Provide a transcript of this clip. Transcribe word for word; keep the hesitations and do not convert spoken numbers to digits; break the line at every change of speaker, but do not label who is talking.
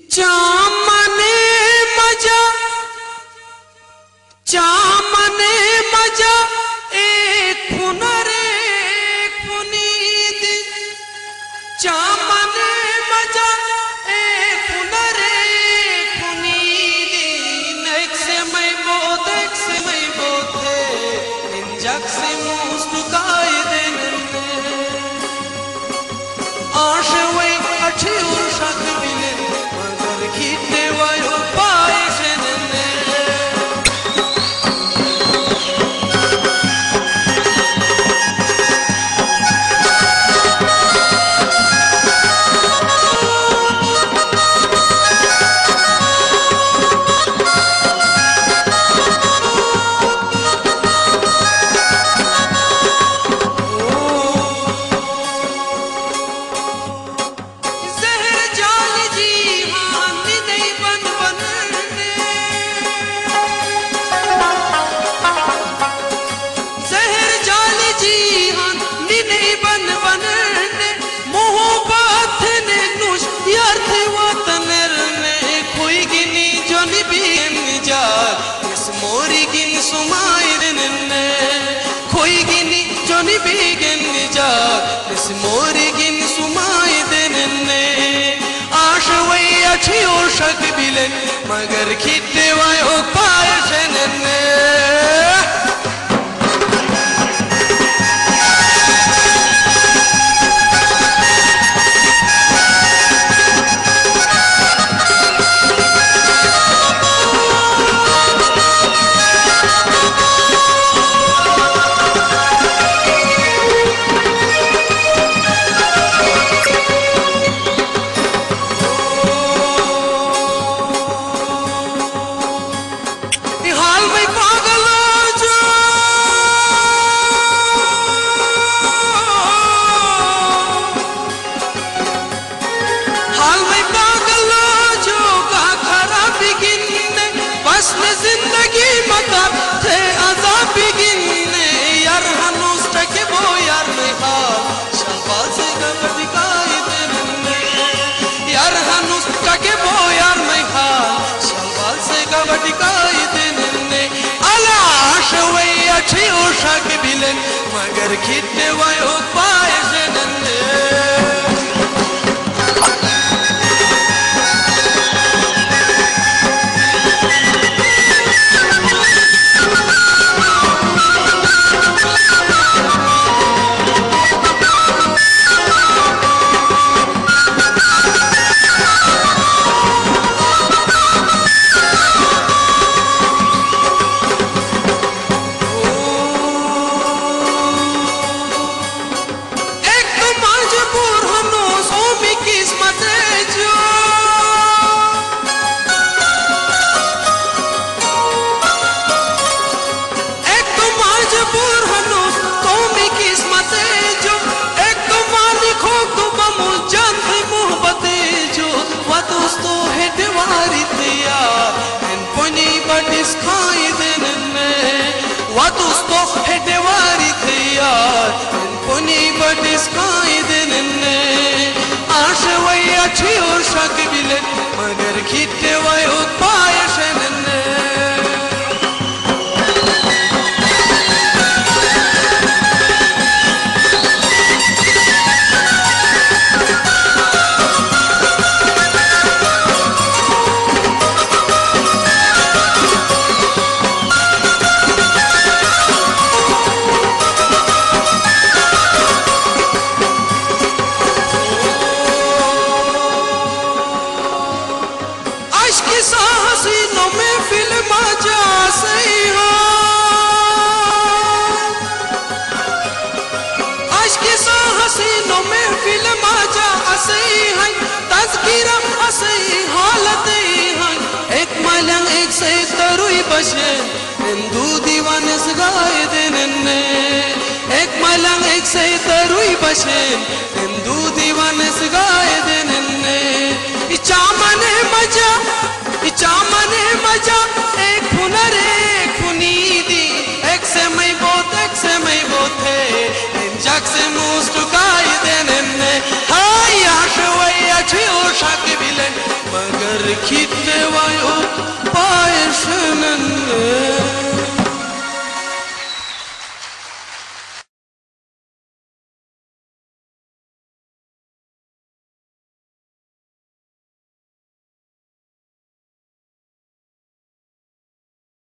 चामने मजा चामने मजा एक हुनरे खुनीद चामने मजा एक हुनरे खुनीद एक से मैं बहुत एक से मैं बहुत है इन जग से मुस्कुराए देने आश वे अच्छी और शक बिले मगर खींचने वायों पाए शनने begin ja this morning sumai denne ash way achi aur shak bilen magar khitte vayo paye shenne जिंदगी मतलब थे अज़ाब बिगिनने यार हनुस टके वो यार में हाल शंपाल से गबर दिखाई देने यार हनुस टके वो यार में हाल शंपाल से गबर दिखाई देने अलाश वे अच्छी और शक बिलन मगर खिट्टे वायों पाए जनने Sky denne vatus to hedevari tiyar poni but sky denne ash way achi aur shak bilen magar khitte vayo paye shenne हसीनों में फिल्म आजा असही है तज़किरा असही हालत है एक मलंग एक से तरुई बशे हिंदू दीवाने सगाए देने एक मलंग एक से तरुई बशे हिंदू दीवाने सगाए देने इचामने मजा इचामने मजा एक हुनर एक खुनीदी एक से मैं बहुत एक से मैं बहुत है जग से मुस्कुराए देने हाय आश वे अच्छी और शक बिलन मगर खिते वायो